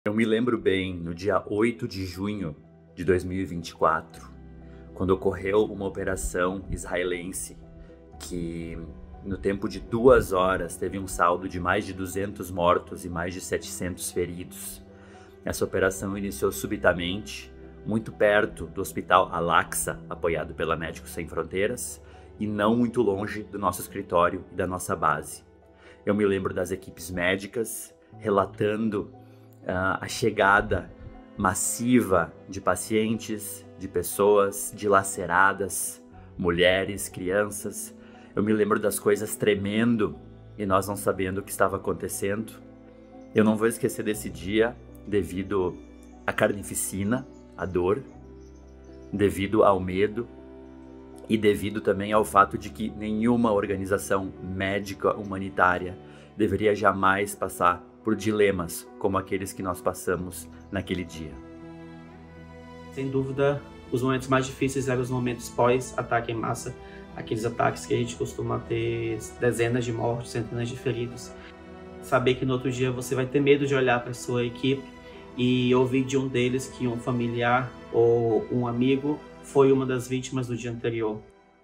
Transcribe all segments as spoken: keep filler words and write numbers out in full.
Eu me lembro bem, no dia oito de junho de dois mil e vinte e quatro, quando ocorreu uma operação israelense que, no tempo de duas horas, teve um saldo de mais de duzentos mortos e mais de setecentos feridos. Essa operação iniciou subitamente, muito perto do Hospital Al-Aqsa, apoiado pela Médicos Sem Fronteiras, e não muito longe do nosso escritório e da nossa base. Eu me lembro das equipes médicas relatando uh, a chegada massiva de pacientes, de pessoas dilaceradas, mulheres, crianças. Eu me lembro das coisas tremendo e nós não sabendo o que estava acontecendo. Eu não vou esquecer desse dia devido à carnificina, à dor, devido ao medo e devido também ao fato de que nenhuma organização médica humanitária deveria jamais passar por dilemas como aqueles que nós passamos naquele dia. Sem dúvida, os momentos mais difíceis eram os momentos pós-ataque em massa, aqueles ataques que a gente costuma ter dezenas de mortos, centenas de feridos. Saber que no outro dia você vai ter medo de olhar para a sua equipe e ouvir de um deles que um familiar ou um amigo foi uma das vítimas do dia anterior.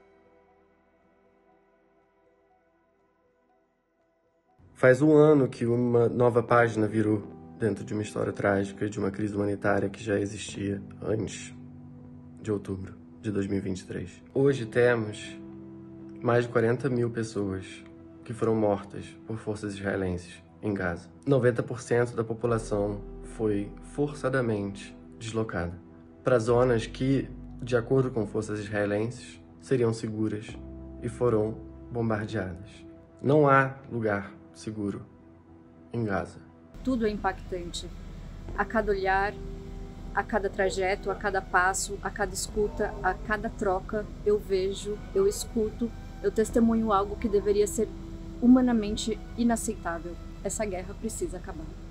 Faz um ano que uma nova página virou dentro de uma história trágica de uma crise humanitária que já existia antes de outubro de dois mil e vinte e três. Hoje temos mais de quarenta mil pessoas que foram mortas por forças israelenses em Gaza. noventa por cento da população foi forçadamente deslocada para zonas que, de acordo com forças israelenses, seriam seguras e foram bombardeadas. Não há lugar seguro em Gaza. Tudo é impactante. A cada olhar, a cada trajeto, a cada passo, a cada escuta, a cada troca, eu vejo, eu escuto, eu testemunho algo que deveria ser humanamente inaceitável. Essa guerra precisa acabar.